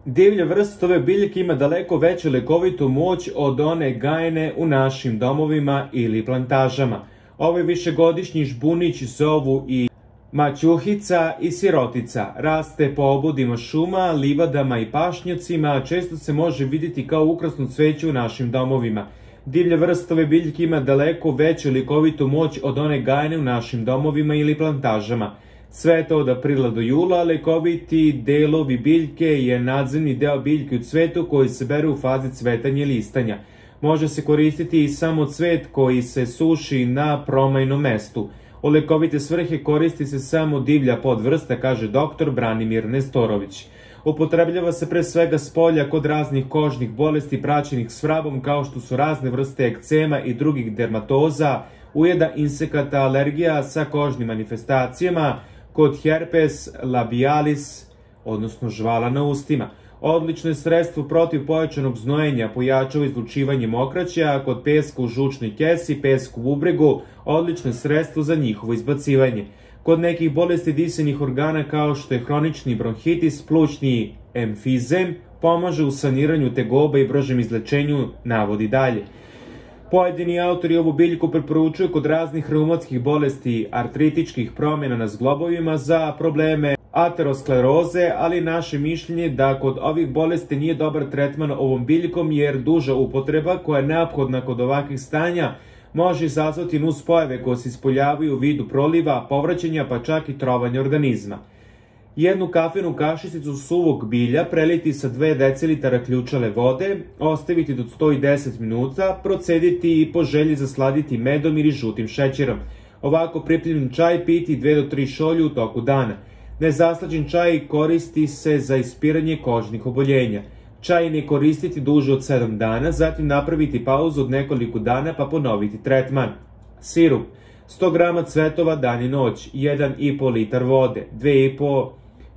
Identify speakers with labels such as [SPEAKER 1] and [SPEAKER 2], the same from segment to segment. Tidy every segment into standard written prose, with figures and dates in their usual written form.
[SPEAKER 1] Divlja vrsta ove biljke ima daleko veću lekovitu moć od one gajene u našim domovima ili plantažama. Ovaj višegodišnji žbunić zovu i maćuhica i sirotica. Raste po obodima šuma, livadama i pašnjacima, a često se može vidjeti kao ukrasno cveće u našim domovima. Divlja vrsta ove biljke ima daleko veću lekovitu moć od one gajene u našim domovima ili plantažama. Cveta od aprila do jula, lekoviti delovi biljke je nadzemni deo biljke u cvetu koji se bere u fazi cvetanja i listanja. Može se koristiti i samo cvet koji se suši na promajnom mestu. U lekovite svrhe koristi se samo divlja podvrsta, kaže dr. Branimir Nestorović. Upotrebljava se pre svega s polja kod raznih kožnih bolesti praćenih s vrabom, kao što su razne vrste ekcema i drugih dermatoza, ujeda insekata, alergija sa kožnim manifestacijama, kod herpes labialis, odnosno žvala na ustima. Odlično je sredstvo protiv pojačanog znojenja, pojačava izlučivanje mokraća, a kod peska u žučnoj kesi, pesku u bubregu, odlično je sredstvo za njihovo izbacivanje. Kod nekih bolesti disenih organa kao što je hronični bronhitis, plućni emfizem, pomaže u saniranju tegoba i bržem izlečenju, navodi dalje. Pojedini autori ovu biljku preporučuju kod raznih reumatskih bolesti, artritičkih promjena na zglobovima, za probleme ateroskleroze, ali naše mišljenje da kod ovih bolesti nije dobar tretman ovom biljkom, jer duža upotreba koja je neophodna kod ovakvih stanja može izazvati nuspojave koje se ispoljavaju u vidu proliva, povraćanja pa čak i trovanja organizma. Jednu kafenu kašičicu suvog bilja preliti sa 2 decilitara ključale vode, ostaviti do 110 minuta, procediti i po želji zasladiti medom ili žutim šećerom. Ovako pripremljen čaj piti 2 do 3 šolje u toku dana. Nezaslađen čaj koristi se za ispiranje kožnih oboljenja. Čaj ne koristiti duže od 7 dana, zatim napraviti pauzu od nekoliko dana pa ponoviti tretman. Sirup: 100 g cvetova dan i noć, 1,5 litar vode, 2,5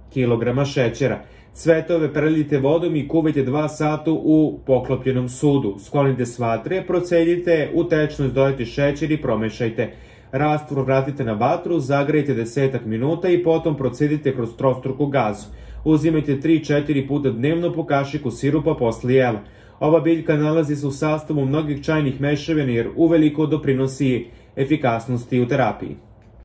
[SPEAKER 1] kg šećera. Cvetove prelijte vodom i kuvajte 2 sata u poklopljenom sudu. Sklonite s vatre, procedite, u tečnost dodajte šećer i promešajte. Rastvor vratite na vatru, zagrejte 10 minuta i potom procedite kroz trostruku gazu. Uzimajte 3-4 puta dnevno po kašiku sirupa posle jela. Ova biljka nalazi se u sastavu mnogih čajnih mešavina jer uveliko doprinosi efikasnosti u terapiji.